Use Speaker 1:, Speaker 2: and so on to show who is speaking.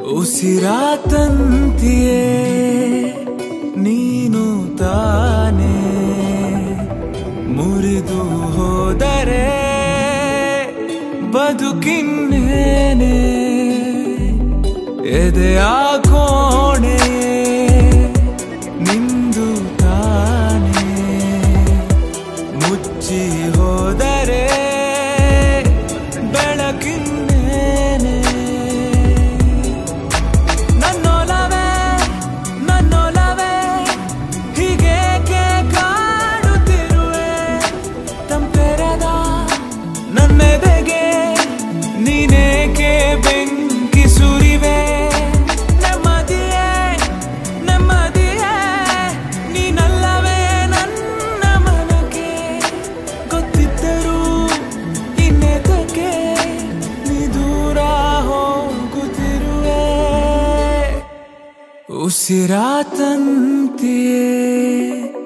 Speaker 1: ಉಸಿರಾ ತಂತಿಯೇ ನೀನು ತಾನೇ ಮುರಿದು ಹೋದರೆ ಬದುಕಿನ್ನೇನೆ ಎದೆಯ ಕೋಣೆ ನಿಂದು ತಾನೇ ಮುಚ್ಚಿ ಹೋದರೆ ಬೆಳಕಿನ್ನೇನೆ ನನ್ನೊಲವೇ ಹೀಗೇಕೆ ಕಾಡುತ್ತಿರುವೆ ತಂಪೆರೆದ ನನ್ನೆದೆಗೆ ನೀನೇಕೆ ಬೆಂಕಿ ಸುರಿವೆ ನೆಮ್ಮದಿಯೇ ನೀನಲ್ಲವೇ ನನ್ನ ಮನಕ್ಕೆ ಗೊತ್ತಿದ್ದರೂ ಇನ್ನೇತಕ್ಕೆ ನೀ ದೂರ ಹೋಗುತ್ತಿರುವೆ ಉಸಿರಾ ತಂತಿಯೇ